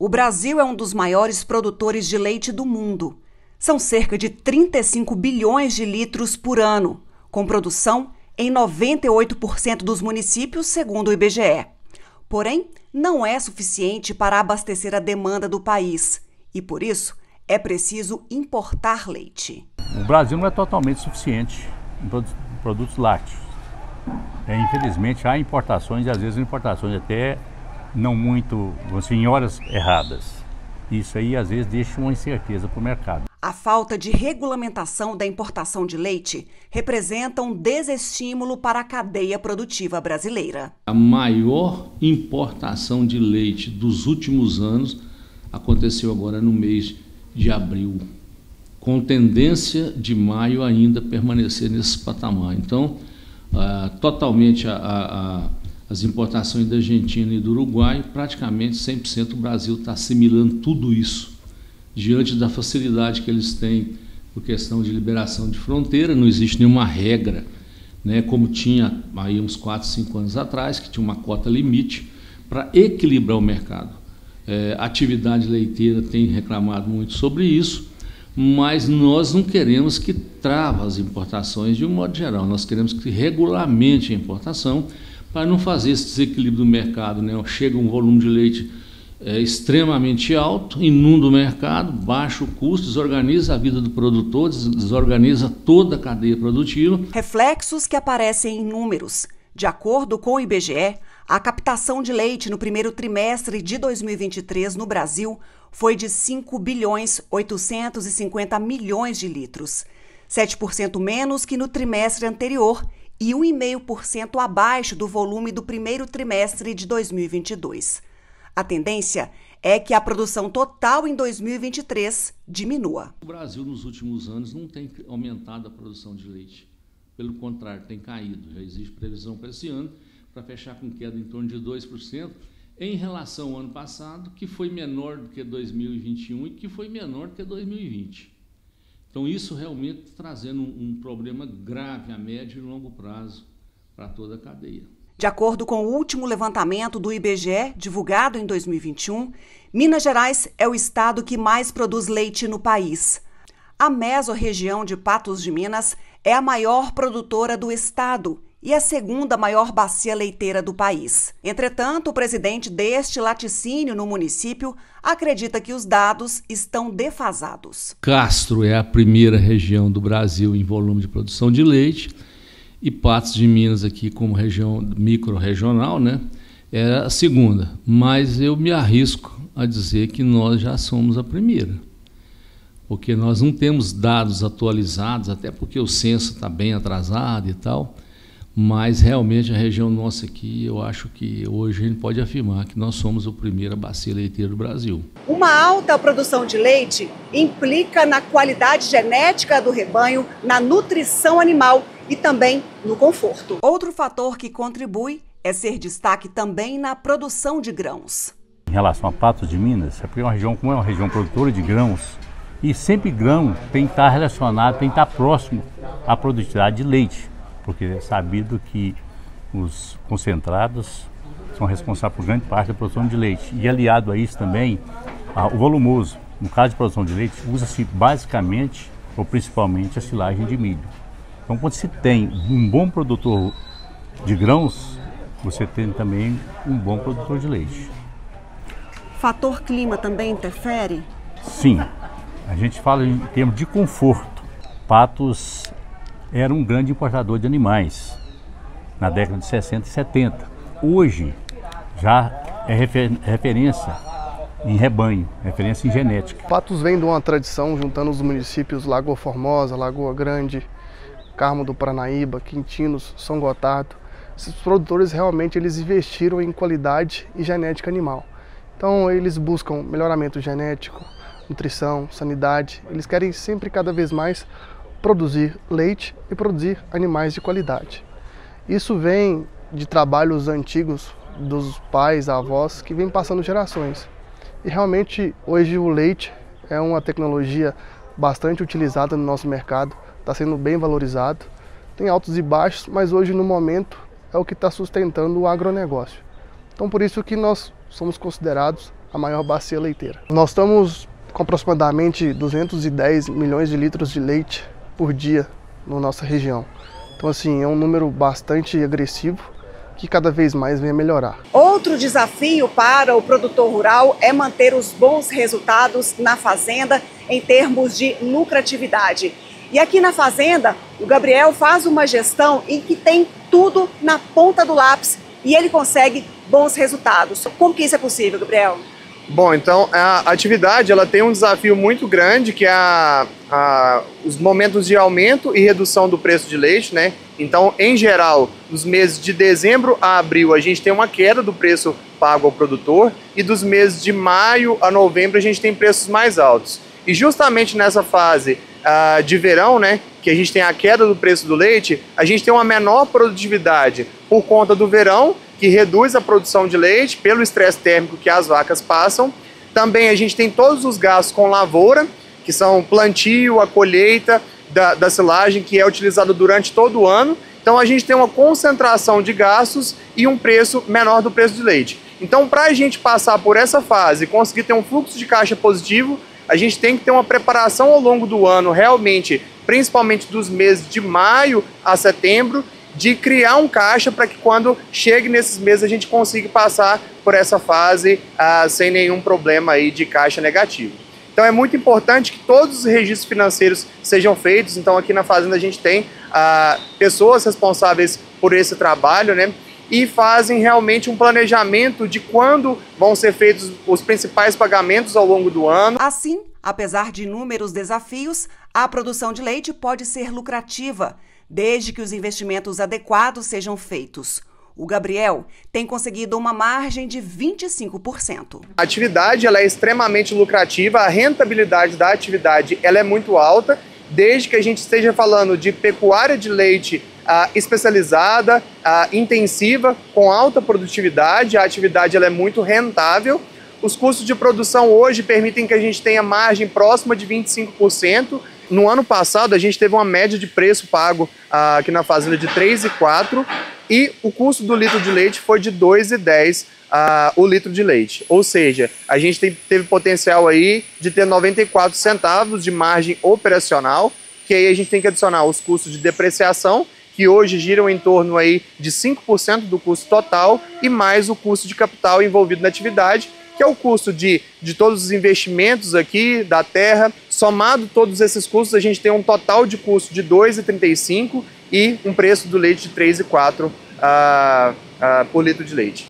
O Brasil é um dos maiores produtores de leite do mundo. São cerca de 35 bilhões de litros por ano, com produção em 98% dos municípios, segundo o IBGE. Porém, não é suficiente para abastecer a demanda do país e, por isso, é preciso importar leite. O Brasil não é totalmente suficiente em produtos lácteos. Infelizmente, há importações, e às vezes importações até não muito, assim, em horas erradas. Isso aí, às vezes, deixa uma incerteza para o mercado. A falta de regulamentação da importação de leite representa um desestímulo para a cadeia produtiva brasileira. A maior importação de leite dos últimos anos aconteceu agora no mês de abril, com tendência de maio ainda permanecer nesse patamar. Então, totalmente as importações da Argentina e do Uruguai, praticamente 100% o Brasil está assimilando tudo isso, diante da facilidade que eles têm por questão de liberação de fronteira. Não existe nenhuma regra, né, como tinha aí uns 4, 5 anos atrás, que tinha uma cota limite para equilibrar o mercado. A atividade leiteira tem reclamado muito sobre isso, mas nós não queremos que trave as importações de um modo geral. Nós queremos que regulamente a importação para não fazer esse desequilíbrio do mercado, né? Chega um volume de leite extremamente alto, inunda o mercado, baixa o custo, desorganiza a vida do produtor, desorganiza toda a cadeia produtiva. Reflexos que aparecem em números. De acordo com o IBGE, a captação de leite no primeiro trimestre de 2023 no Brasil foi de 5 bilhões 850 milhões de litros, 7% menos que no trimestre anterior e 1,5% abaixo do volume do primeiro trimestre de 2022. A tendência é que a produção total em 2023 diminua. O Brasil, nos últimos anos, não tem aumentado a produção de leite. Pelo contrário, tem caído. Já existe previsão para esse ano, para fechar com queda em torno de 2%, em relação ao ano passado, que foi menor do que 2021 e que foi menor do que 2020. Então, isso realmente está trazendo um problema grave a médio e longo prazo para toda a cadeia. De acordo com o último levantamento do IBGE, divulgado em 2021, Minas Gerais é o estado que mais produz leite no país. A mesorregião de Patos de Minas é a maior produtora do estado e a segunda maior bacia leiteira do país. Entretanto, o presidente deste laticínio no município acredita que os dados estão defasados. Castro é a primeira região do Brasil em volume de produção de leite e Patos de Minas aqui como região micro-regional, né, é a segunda. Mas eu me arrisco a dizer que nós já somos a primeira, porque nós não temos dados atualizados, até porque o censo está bem atrasado e tal, mas realmente a região nossa aqui, eu acho que hoje a gente pode afirmar que nós somos a primeira bacia leiteira do Brasil. Uma alta produção de leite implica na qualidade genética do rebanho, na nutrição animal e também no conforto. Outro fator que contribui é ser destaque também na produção de grãos. Em relação a Patos de Minas, é porque é uma região produtora de grãos, e sempre grão tem que estar relacionado, tem que estar próximo à produtividade de leite, porque é sabido que os concentrados são responsáveis por grande parte da produção de leite. E aliado a isso também, o volumoso. No caso de produção de leite, usa-se basicamente ou principalmente a silagem de milho. Então, quando se tem um bom produtor de grãos, você tem também um bom produtor de leite. Fator clima também interfere? Sim. A gente fala em termos de conforto. Patos era um grande importador de animais na década de 60 e 70. Hoje já é referência em rebanho, referência em genética. Patos vem de uma tradição juntando os municípios Lagoa Formosa, Lagoa Grande, Carmo do Paranaíba, Quintinos, São Gotardo. Esses produtores realmente eles investiram em qualidade e genética animal. Então eles buscam melhoramento genético, nutrição, sanidade. Eles querem sempre cada vez mais produzir leite e produzir animais de qualidade. Isso vem de trabalhos antigos dos pais, avós, que vem passando gerações. E realmente hoje o leite é uma tecnologia bastante utilizada no nosso mercado, está sendo bem valorizado. Tem altos e baixos, mas hoje no momento é o que está sustentando o agronegócio. Então por isso que nós somos considerados a maior bacia leiteira. Nós estamos com aproximadamente 210 milhões de litros de leite por dia na nossa região. Então, assim, é um número bastante agressivo que cada vez mais vem a melhorar. Outro desafio para o produtor rural é manter os bons resultados na fazenda em termos de lucratividade. E aqui na fazenda, o Gabriel faz uma gestão em que tem tudo na ponta do lápis e ele consegue bons resultados. Como que isso é possível, Gabriel? Bom, então a atividade ela tem um desafio muito grande, que é os momentos de aumento e redução do preço de leite, né? Então, em geral, nos meses de dezembro a abril a gente tem uma queda do preço pago ao produtor e dos meses de maio a novembro a gente tem preços mais altos. E justamente nessa fase de verão, né, que a gente tem a queda do preço do leite, a gente tem uma menor produtividade por conta do verão, que reduz a produção de leite pelo estresse térmico que as vacas passam. Também a gente tem todos os gastos com lavoura, que são o plantio, a colheita da silagem, que é utilizado durante todo o ano. Então a gente tem uma concentração de gastos e um preço menor do preço de leite. Então, para a gente passar por essa fase e conseguir ter um fluxo de caixa positivo, a gente tem que ter uma preparação ao longo do ano, realmente, principalmente dos meses de maio a setembro, de criar um caixa para que quando chegue nesses meses a gente consiga passar por essa fase sem nenhum problema aí de caixa negativo. Então é muito importante que todos os registros financeiros sejam feitos. Então aqui na fazenda a gente tem pessoas responsáveis por esse trabalho, né? E fazem realmente um planejamento de quando vão ser feitos os principais pagamentos ao longo do ano. Assim, apesar de inúmeros desafios, a produção de leite pode ser lucrativa, desde que os investimentos adequados sejam feitos. O Gabriel tem conseguido uma margem de 25%. A atividade ela é extremamente lucrativa, a rentabilidade da atividade ela é muito alta, desde que a gente esteja falando de pecuária de leite especializada, intensiva, com alta produtividade. A atividade ela é muito rentável. Os custos de produção hoje permitem que a gente tenha margem próxima de 25%. No ano passado, a gente teve uma média de preço pago aqui na fazenda de R$ 3,04 e o custo do litro de leite foi de R$ 2,10 o litro de leite. Ou seja, a gente teve potencial aí de ter 94 centavos de margem operacional, que aí a gente tem que adicionar os custos de depreciação, que hoje giram em torno aí de 5% do custo total, e mais o custo de capital envolvido na atividade, que é o custo de todos os investimentos aqui da terra. Somado todos esses custos, a gente tem um total de custo de R$ 2,35 e um preço do leite de R$ 3,04 por litro de leite.